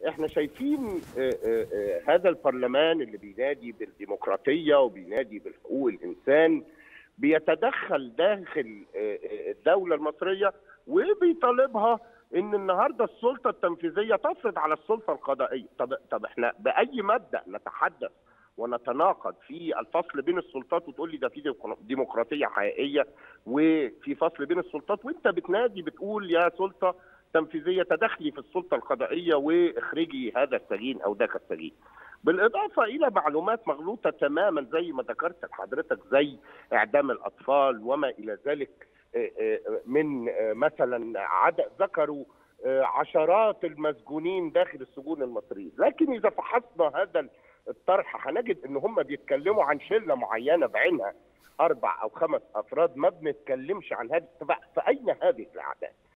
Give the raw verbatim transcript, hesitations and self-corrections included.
احنا شايفين هذا البرلمان اللي بينادي بالديمقراطية وبينادي بالحقوق الإنسان بيتدخل داخل الدولة المصرية وبيطالبها ان النهارده السلطة التنفيذية تفرض على السلطة القضائية. طب طب احنا بأي مبدأ نتحدث ونتناقض في الفصل بين السلطات وتقول لي ده في ديمقراطية حقيقية وفي فصل بين السلطات، وانت بتنادي بتقول يا سلطة تنفيذية تدخلي في السلطة القضائية واخرجي هذا السجين او ذاك السجين. بالإضافة إلى معلومات مغلوطة تماما زي ما ذكرت لحضرتك زي إعدام الأطفال وما إلى ذلك، من مثلا عدد ذكروا عشرات المسجونين داخل السجون المصرية، لكن إذا فحصنا هذا الطرح هنجد إن هم بيتكلموا عن شلة معينة بعينها أربع أو خمس أفراد، ما بنتكلمش عن هذه. فأين هذه الأعداد؟